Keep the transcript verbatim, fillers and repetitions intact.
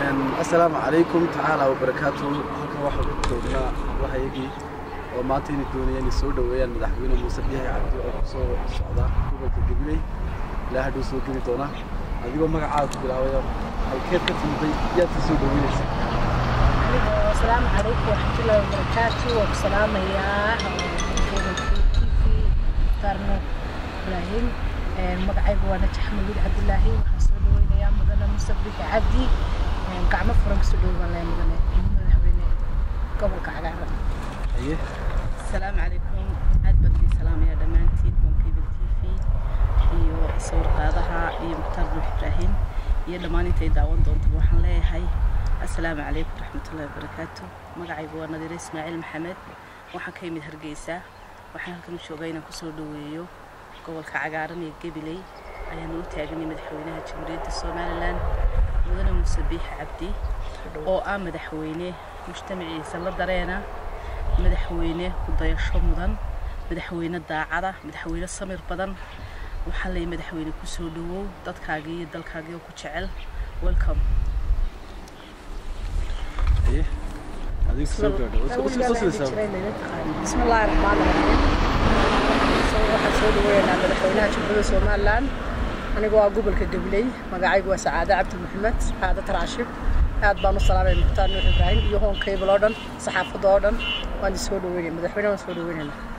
السلام عليكم تعالى وبركاته. halkan waxa ku joognaa waxayagii oo maanta in doonayeen soo dhaweeyaan madaxweyne Muuse Biixi Cabdi oo soo socda gobolka Gabiley la haduu soo geli doona adigoo magacaaga ku bilaabay halkeed ka timid yaa soo dhaweynaysa. السلام عليكم ورحمة الله وبركاته. والسلام يا كارنو إبراهيم مقعد وانا تحمل عبد الله وحصل وين يا مدن موسى بيحي عبدي قعمة فرنك سلوه ولا مدن مدحوينه قبل كعجارة. أيه. السلام عليكم عاد بدي سلام يا دمانتي هون كيبل تي في iyo sawir qaadaha iyo Mukhtaar Ibraahim iyo dhamaantii taydaawan doonto waxaan leeyahay السلام عليكم ورحمة الله وبركاته. مقعد وانا نادر إسماعيل محمد waxaan ka yimid Hargeysa waxaan halkan joogayna ku soo dhaweeyo gobolka cagaaran ee Gabiley ayaan u taagnay madaxweynaha Jamhuuriyadda Soomaaliland mudane Muuse Biixi Cabdi oo ah madaxweyne mujtamaciisa la dareena madaxweyne ku dayasho mudan madaxweyne daacada madaxweyne samir badan waxaan leeyahay madaxweyne ku soo dhawow dadkaaga iyo dalkaaga ku jecel welcome. إيه. هذيك سوق بسم الله الرحمن الرحيم. سووا حسود وين على مدحوينها جمهورية سومالان. أنا جوا قبل كجبلي مقاعد جوا سعادة عبد محمد سعادة تراشب. هاد بام السلام عليكم مختار إبراهيم يهون كيبل أردن صحافة أردن وأنا سود وين مدحوينها سود وين.